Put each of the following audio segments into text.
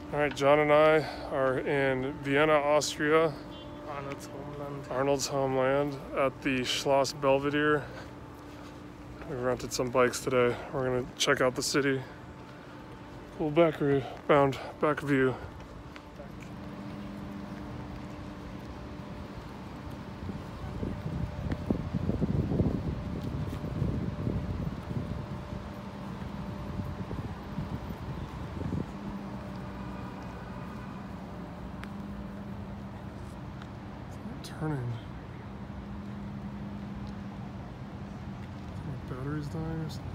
All right, John and I are in Vienna, Austria, Arnold's homeland, at the Schloss Belvedere. We rented some bikes today. We're gonna check out the city. Cool back view. Turning. My battery's dying or something.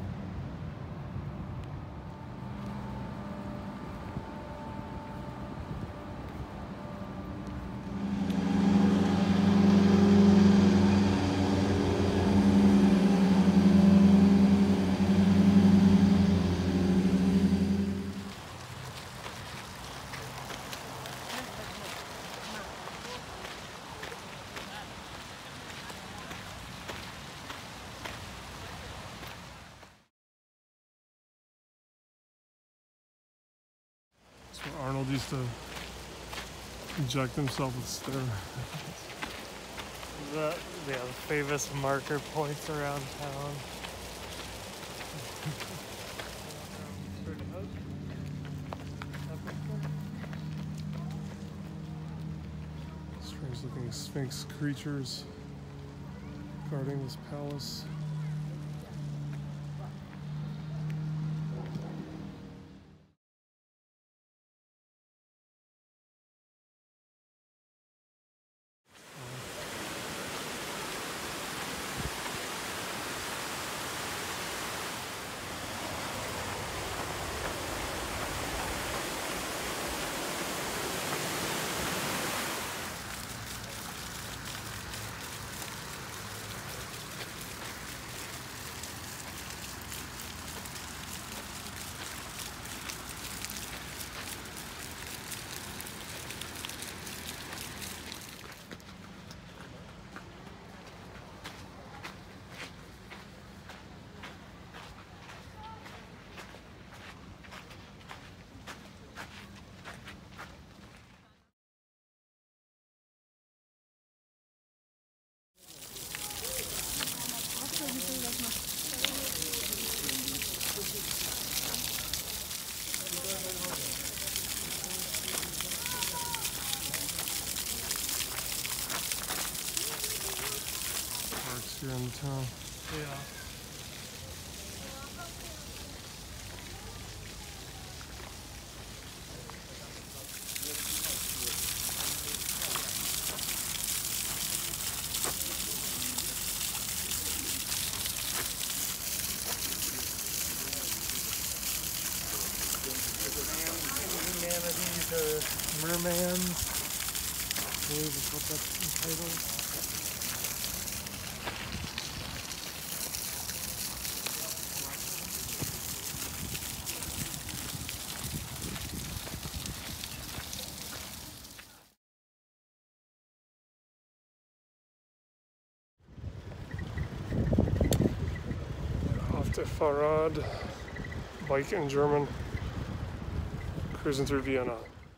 That's where Arnold used to inject himself with steroids. the famous marker points around town. Strange looking sphinx creatures guarding this palace. Here in town. Yeah. Humanities or mermans, I believe is what that's entitled. Off to Fahrrad, bike in German, cruising through Vienna.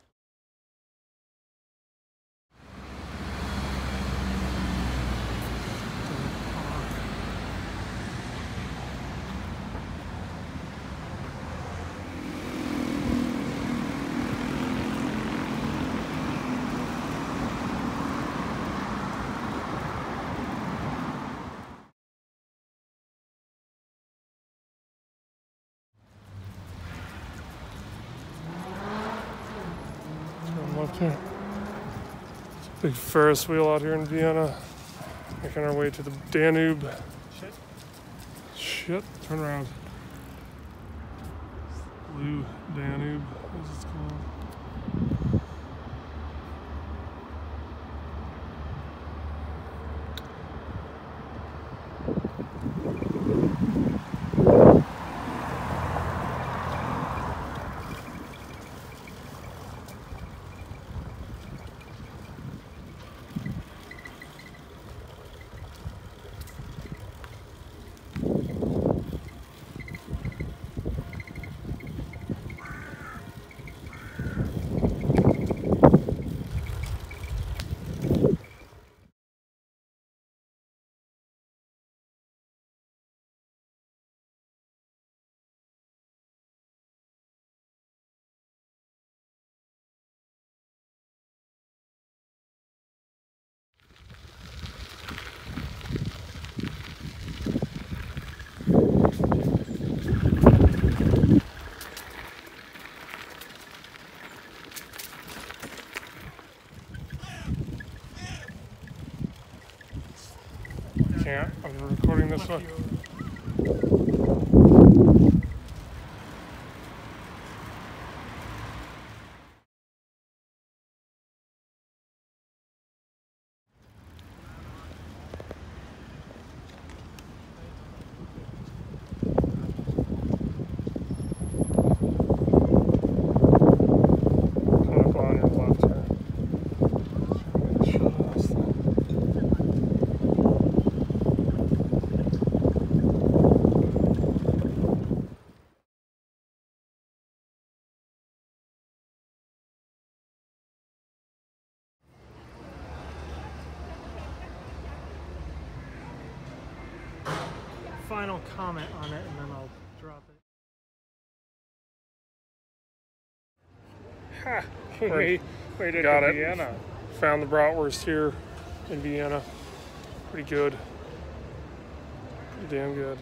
Left here. Big Ferris wheel out here in Vienna. Making our way to the Danube. Shit, turn around. Blue Danube, as it's called. can't. I'm recording this one. Final comment on it, and then I'll drop it. Ha! We made it Got to it. Vienna. Found the bratwurst here in Vienna. Pretty good. Pretty damn good.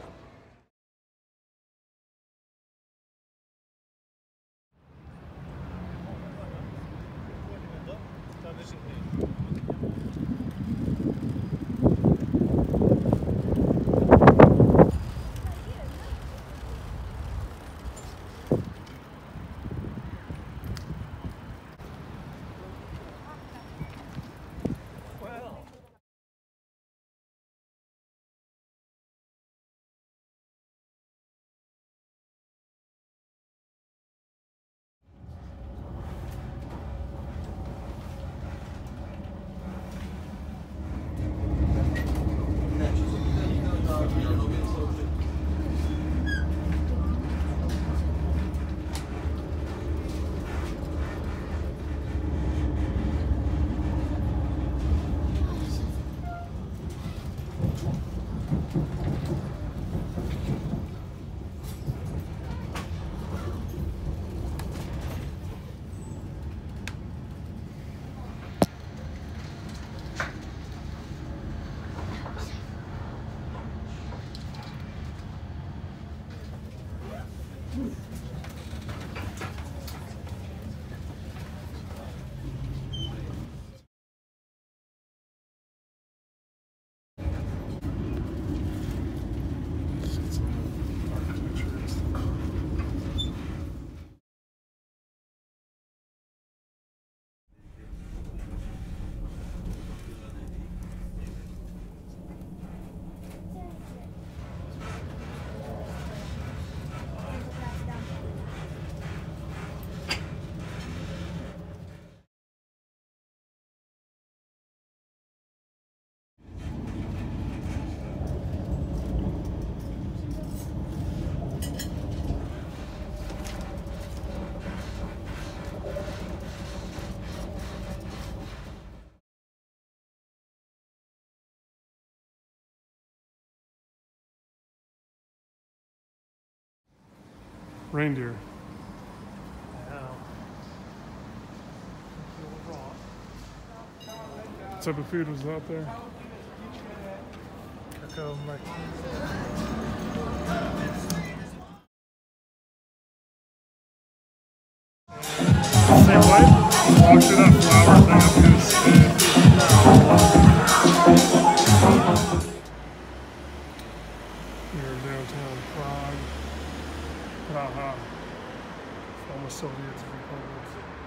Reindeer. What type of food was out there? Cocoa Say what? Walk through that flower thing up to the stage. We're downtown Prague. Praha. Former Soviet Republic.